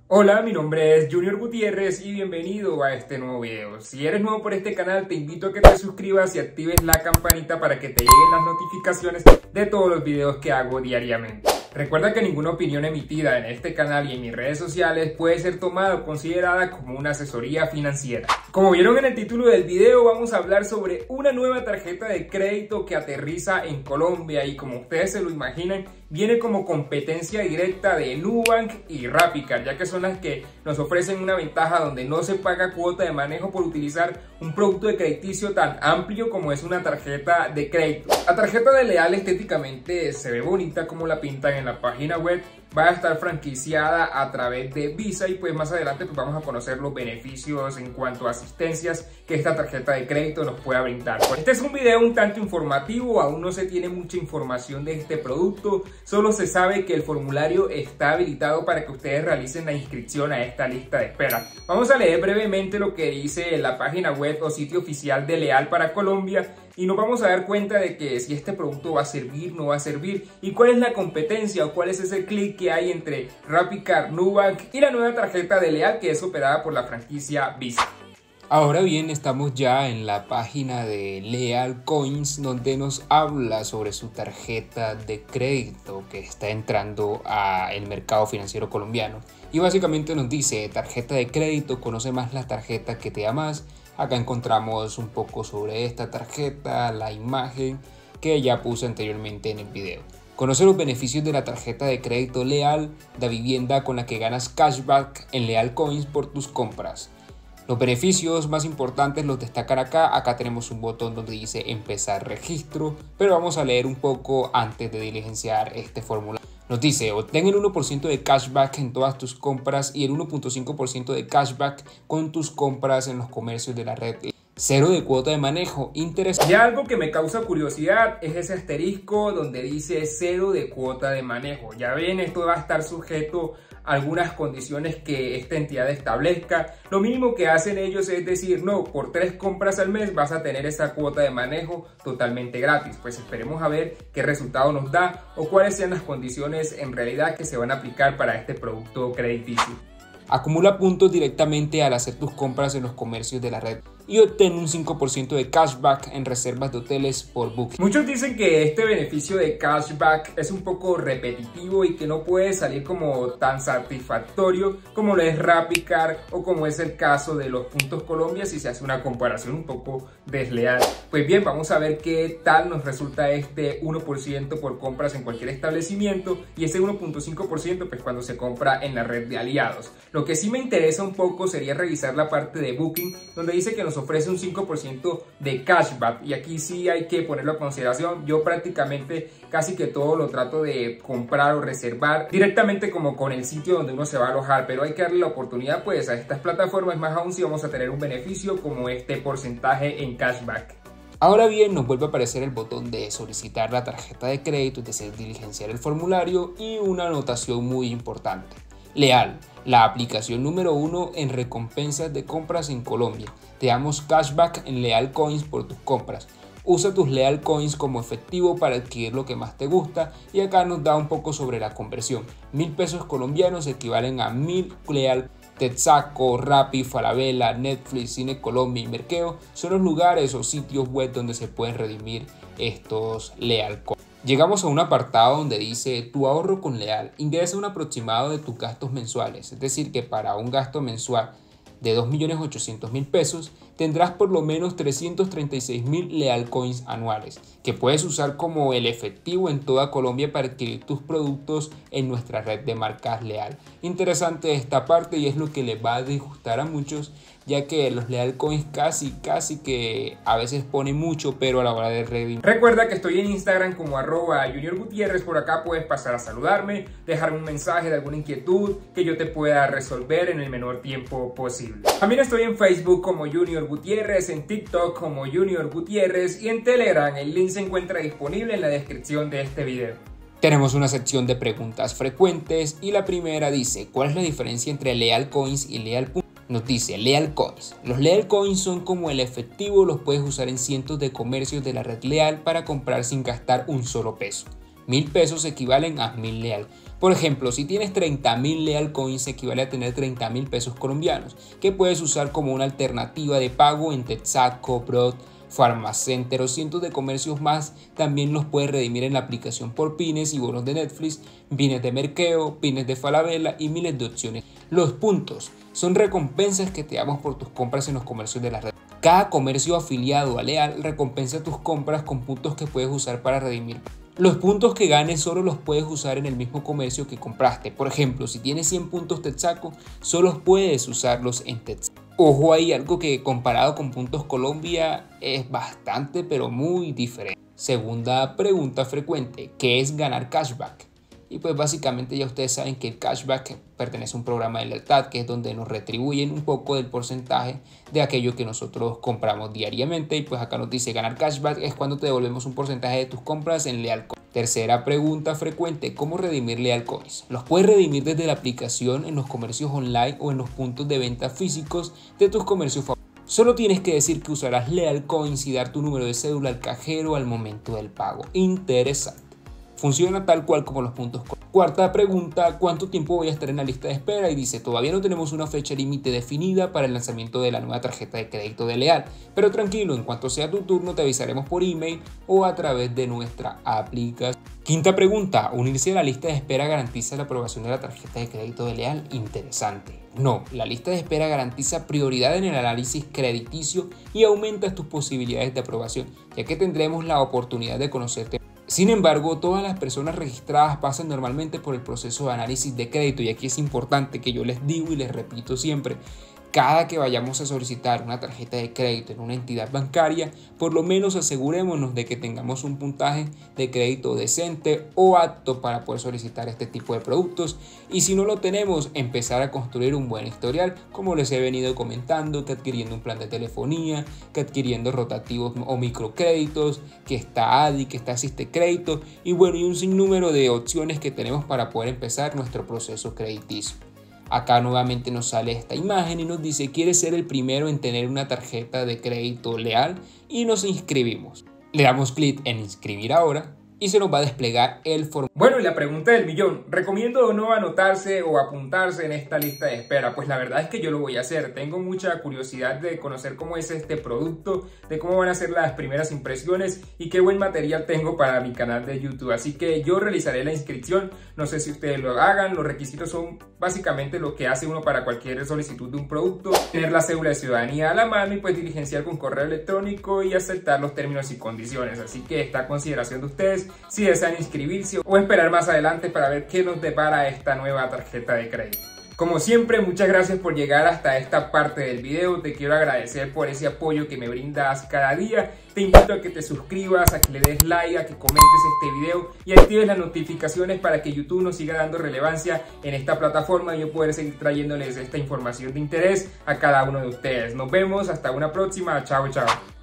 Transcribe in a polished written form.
Hola, mi nombre es Junior Gutiérrez y bienvenido a este nuevo video. Si eres nuevo por este canal, te invito a que te suscribas y actives la campanita para que te lleguen las notificaciones de todos los videos que hago diariamente. Recuerda que ninguna opinión emitida en este canal y en mis redes sociales puede ser tomada o considerada como una asesoría financiera. Como vieron en el título del video, vamos a hablar sobre una nueva tarjeta de crédito que aterriza en Colombia y, como ustedes se lo imaginan, viene como competencia directa de Nubank y Rapicard, ya que son las que nos ofrecen una ventaja donde no se paga cuota de manejo por utilizar un producto de crediticio tan amplio como es una tarjeta de crédito. La tarjeta de Leal estéticamente se ve bonita como la pintan en la página web. Va a estar franquiciada a través de Visa y pues más adelante pues vamos a conocer los beneficios en cuanto a asistencias que esta tarjeta de crédito nos pueda brindar. Este es un video un tanto informativo, aún no se tiene mucha información de este producto, solo se sabe que el formulario está habilitado para que ustedes realicen la inscripción a esta lista de espera. Vamos a leer brevemente lo que dice la página web o sitio oficial de Leal para Colombia y nos vamos a dar cuenta de que si este producto va a servir, no va a servir y cuál es la competencia o cuál es ese clic que hay entre Rapicard, Nubank y la nueva tarjeta de Leal que es operada por la franquicia Visa. Ahora bien, estamos ya en la página de Leal Coins, donde nos habla sobre su tarjeta de crédito que está entrando al mercado financiero colombiano. Y básicamente nos dice: tarjeta de crédito, conoce más la tarjeta que te da más. Acá encontramos un poco sobre esta tarjeta, la imagen que ya puse anteriormente en el video. Conoce los beneficios de la tarjeta de crédito Leal, la vivienda con la que ganas cashback en Leal Coins por tus compras. Los beneficios más importantes los destacan acá. Acá tenemos un botón donde dice empezar registro, pero vamos a leer un poco antes de diligenciar este formulario. Nos dice: obtén el 1% de cashback en todas tus compras y el 1.5% de cashback con tus compras en los comercios de la red. Cero de cuota de manejo, interesante. Y algo que me causa curiosidad es ese asterisco donde dice cero de cuota de manejo. Ya ven, esto va a estar sujeto a algunas condiciones que esta entidad establezca. Lo mínimo que hacen ellos es decir, no, por 3 compras al mes vas a tener esa cuota de manejo totalmente gratis. Pues esperemos a ver qué resultado nos da o cuáles sean las condiciones en realidad que se van a aplicar para este producto crediticio. Acumula puntos directamente al hacer tus compras en los comercios de la red y obtén un 5% de cashback en reservas de hoteles por Booking. Muchos dicen que este beneficio de cashback es un poco repetitivo y que no puede salir como tan satisfactorio como lo es Rapicard o como es el caso de los puntos Colombia si se hace una comparación un poco desleal. Pues bien, vamos a ver qué tal nos resulta este 1% por compras en cualquier establecimiento y ese 1.5% pues cuando se compra en la red de aliados. Lo que sí me interesa un poco sería revisar la parte de Booking, donde dice que nos ofrece un 5% de cashback y aquí sí hay que ponerlo a consideración. Yo prácticamente casi que todo lo trato de comprar o reservar directamente como con el sitio donde uno se va a alojar, pero hay que darle la oportunidad pues a estas plataformas, más aún si vamos a tener un beneficio como este porcentaje en cashback. Ahora bien, nos vuelve a aparecer el botón de solicitar la tarjeta de crédito, es decir, diligenciar el formulario y una anotación muy importante. Leal, la aplicación número 1 en recompensas de compras en Colombia. Te damos cashback en Leal Coins por tus compras. Usa tus Leal Coins como efectivo para adquirir lo que más te gusta y acá nos da un poco sobre la conversión. 1.000 pesos colombianos equivalen a 1.000 Leal. Texaco, Rappi, Falabella, Netflix, Cine Colombia y Merkeo son los lugares o sitios web donde se pueden redimir estos Leal Coins. Llegamos a un apartado donde dice tu ahorro con Leal. Ingresa un aproximado de tus gastos mensuales, es decir que para un gasto mensual de 2.800.000 pesos tendrás por lo menos 336.000 Leal Coins anuales que puedes usar como el efectivo en toda Colombia para adquirir tus productos en nuestra red de marcas Leal. Interesante esta parte y es lo que les va a disgustar a muchos, ya que los Leal Coins casi que a veces ponen mucho, pero a la hora de redimir. Recuerda que estoy en Instagram como @JuniorGutierrez, por acá puedes pasar a saludarme, dejarme un mensaje de alguna inquietud que yo te pueda resolver en el menor tiempo posible. También estoy en Facebook como Junior Gutiérrez, en TikTok como Junior Gutiérrez y en Telegram. El link se encuentra disponible en la descripción de este video. Tenemos una sección de preguntas frecuentes y la primera dice: ¿cuál es la diferencia entre Leal Coins y Leal Puntos? Nos dice Leal Coins. Los Leal Coins son como el efectivo, los puedes usar en cientos de comercios de la red Leal para comprar sin gastar un solo peso. 1.000 pesos equivalen a 1.000 Leal. Por ejemplo, si tienes 30.000 Leal Coins, equivale a tener 30.000 pesos colombianos, que puedes usar como una alternativa de pago en Texaco, Brot, Pharmacenter o cientos de comercios más. También los puedes redimir en la aplicación por pines y bonos de Netflix, pines de Merkeo, pines de Falabella y miles de opciones. Los puntos son recompensas que te damos por tus compras en los comercios de la red. Cada comercio afiliado a Leal recompensa tus compras con puntos que puedes usar para redimir. Los puntos que ganes solo los puedes usar en el mismo comercio que compraste. Por ejemplo, si tienes 100 puntos Texaco, solo puedes usarlos en Texaco. Ojo, hay algo que comparado con Puntos Colombia es bastante pero muy diferente. Segunda pregunta frecuente, ¿qué es ganar cashback? Y pues básicamente ya ustedes saben que el cashback pertenece a un programa de lealtad, que es donde nos retribuyen un poco del porcentaje de aquello que nosotros compramos diariamente. Y pues acá nos dice ganar cashback es cuando te devolvemos un porcentaje de tus compras en Leal Coins. Tercera pregunta frecuente, ¿cómo redimir Leal Coins? Los puedes redimir desde la aplicación, en los comercios online o en los puntos de venta físicos de tus comercios favoritos. Solo tienes que decir que usarás Leal Coins y dar tu número de cédula al cajero al momento del pago. Interesante. Funciona tal cual como los puntos. Cuarta pregunta, ¿cuánto tiempo voy a estar en la lista de espera? Y dice, todavía no tenemos una fecha límite definida para el lanzamiento de la nueva tarjeta de crédito de Leal, pero tranquilo, en cuanto sea tu turno te avisaremos por email o a través de nuestra aplicación. Quinta pregunta, ¿unirse a la lista de espera garantiza la aprobación de la tarjeta de crédito de Leal? Interesante. No, la lista de espera garantiza prioridad en el análisis crediticio y aumenta tus posibilidades de aprobación, ya que tendremos la oportunidad de conocerte. Sin embargo, todas las personas registradas pasan normalmente por el proceso de análisis de crédito, y aquí es importante que yo les digo y les repito siempre, cada que vayamos a solicitar una tarjeta de crédito en una entidad bancaria, por lo menos asegurémonos de que tengamos un puntaje de crédito decente o apto para poder solicitar este tipo de productos, y si no lo tenemos, empezar a construir un buen historial, como les he venido comentando, que adquiriendo un plan de telefonía, que adquiriendo rotativos o microcréditos, que está ADI, que está Asiste Crédito, y bueno, y un sinnúmero de opciones que tenemos para poder empezar nuestro proceso crediticio. Acá nuevamente nos sale esta imagen y nos dice, ¿quieres ser el primero en tener una tarjeta de crédito Leal? Y nos inscribimos. Le damos clic en inscribir ahora y se nos va a desplegar el formulario. Bueno, y la pregunta del millón, ¿recomiendo o no anotarse o apuntarse en esta lista de espera? Pues la verdad es que yo lo voy a hacer. Tengo mucha curiosidad de conocer cómo es este producto, de cómo van a ser las primeras impresiones y qué buen material tengo para mi canal de YouTube. Así que yo realizaré la inscripción. No sé si ustedes lo hagan. Los requisitos son básicamente lo que hace uno para cualquier solicitud de un producto: tener la cédula de ciudadanía a la mano y pues diligenciar con correo electrónico y aceptar los términos y condiciones. Así que está a consideración de ustedes si desean inscribirse o esperar más adelante para ver qué nos depara esta nueva tarjeta de crédito. Como siempre, muchas gracias por llegar hasta esta parte del video. Te quiero agradecer por ese apoyo que me brindas cada día. Te invito a que te suscribas, a que le des like, a que comentes este video y actives las notificaciones para que YouTube nos siga dando relevancia en esta plataforma y yo poder seguir trayéndoles esta información de interés a cada uno de ustedes. Nos vemos hasta una próxima. Chao, chao.